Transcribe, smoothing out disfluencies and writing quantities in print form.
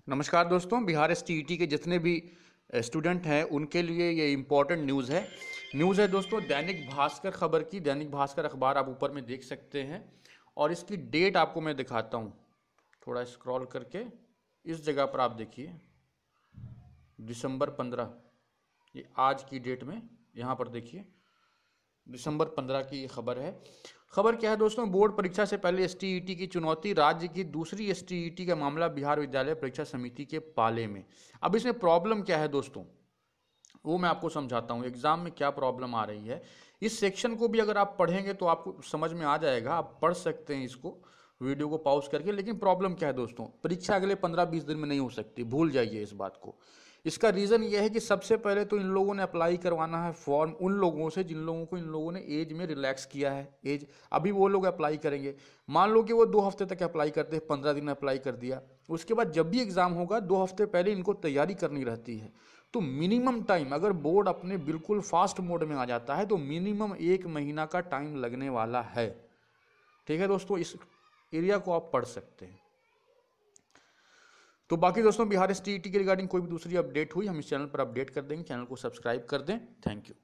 नमस्कार दोस्तों, बिहार एसटीईटी के जितने भी स्टूडेंट हैं उनके लिए ये इम्पोर्टेंट न्यूज़ है दोस्तों। दैनिक भास्कर खबर की, दैनिक भास्कर अखबार आप ऊपर में देख सकते हैं और इसकी डेट आपको मैं दिखाता हूँ। थोड़ा स्क्रॉल करके इस जगह पर आप देखिए, दिसंबर 15, ये आज की डेट में यहाँ पर देखिए दिसंबर 15 की ये खबर है। खबर क्या है दोस्तों? बोर्ड परीक्षा से पहले एसटीईटी की चुनौती, राज्य की दूसरी एसटीईटी का मामला बिहार विद्यालय परीक्षा समिति के पाले में। अब इसमें प्रॉब्लम क्या है दोस्तों, वो मैं आपको समझाता हूँ। एग्जाम में क्या प्रॉब्लम आ रही है, इस सेक्शन को भी अगर आप पढ़ेंगे तो आपको समझ में आ जाएगा। आप पढ़ सकते हैं इसको, वीडियो को पॉज करके। लेकिन प्रॉब्लम क्या है दोस्तों, परीक्षा अगले 15-20 दिन में नहीं हो सकती, भूल जाइए इस बात को। इसका रीज़न ये है कि सबसे पहले तो इन लोगों ने अप्लाई करवाना है फॉर्म उन लोगों से जिन लोगों को इन लोगों ने एज में रिलैक्स किया है। एज अभी वो लोग अप्लाई करेंगे। मान लो कि वो 2 हफ्ते तक अप्लाई करते हैं, 15 दिन अप्लाई कर दिया, उसके बाद जब भी एग्ज़ाम होगा 2 हफ्ते पहले इनको तैयारी करनी रहती है। तो मिनिमम टाइम, अगर बोर्ड अपने बिल्कुल फास्ट मोड में आ जाता है तो मिनिमम 1 महीना का टाइम लगने वाला है। ठीक है दोस्तों, इस एरिया को आप पढ़ सकते हैं। तो बाकी दोस्तों, बिहार एसटीईटी के रिगार्डिंग कोई भी दूसरी अपडेट हुई हम इस चैनल पर अपडेट कर देंगे। चैनल को सब्सक्राइब कर दें। Thank you.